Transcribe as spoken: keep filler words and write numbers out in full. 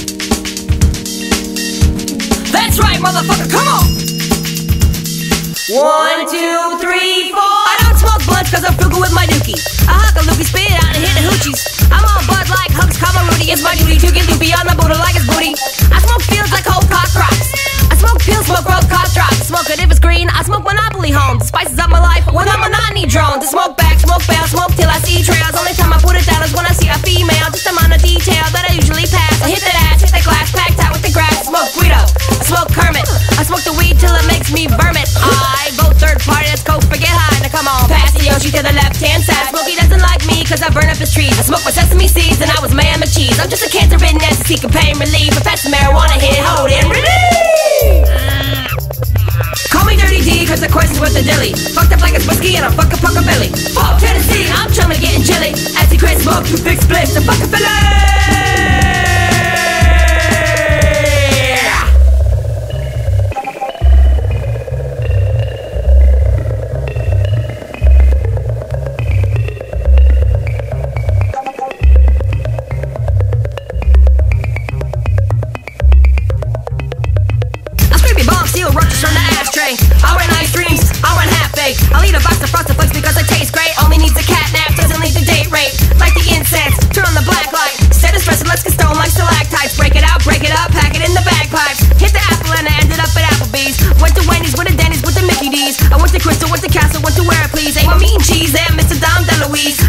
That's right, motherfucker, come on! One, two, three, four. I don't smoke blunts cause I'm frugal with my dookie. I huck a loogie, spit it out and hit the hoochies. I'm on bud like Hugs, Kama Rudy. It's my duty to get loopy on the Buddha like it's booty. I smoke fields like whole cock rocks. I smoke pills, smoke road cough drops. Smoke it if it's green, I smoke Monopoly homes. The spices of my life when I'm monotony drones. I smoke back, smoke fail, smoke till I see trails. Only time I put it down is when I see a female. Just amount of detail that I usually pass. I hit that ass, hit that glass, packed out with the grass. Smoke Guido, I smoke Kermit. I smoke the weed till it makes me vermit. I vote third party, let's go forget high. Now come on, pass the Yoshi to the left hand side. Smokey doesn't like me cause I burn up his trees. I smoke my sesame seeds and I was man with cheese. I'm just a cancer-ridden entity seeking pain relief. If that's the marijuana hit, hold and release. Call me Dirty D cause the question's with the dilly. Fucked up like it's whiskey and I'm fucking fucking Billy. Fuck Tennessee, I'm chumming and getting chilly. As he quit smoke, Toothpick Spliffs and fucking Philly. Seal roaches from the ashtray. I run ice dreams, I run half baked. I'll eat a box of frosted flakes because it tastes great. Only needs a cat nap, doesn't need the date rape. Like the incense, turn on the black light. Instead of stressing, let's get stoned like stalactites. Break it out, break it up, pack it in the bagpipes. Hit the apple and I ended up at Applebee's. Went to Wendy's with the Denny's with the Mickey D's. I went to Crystal with the Castle, went to where please. Ate my meat and cheese and Mister Dom DeLuise.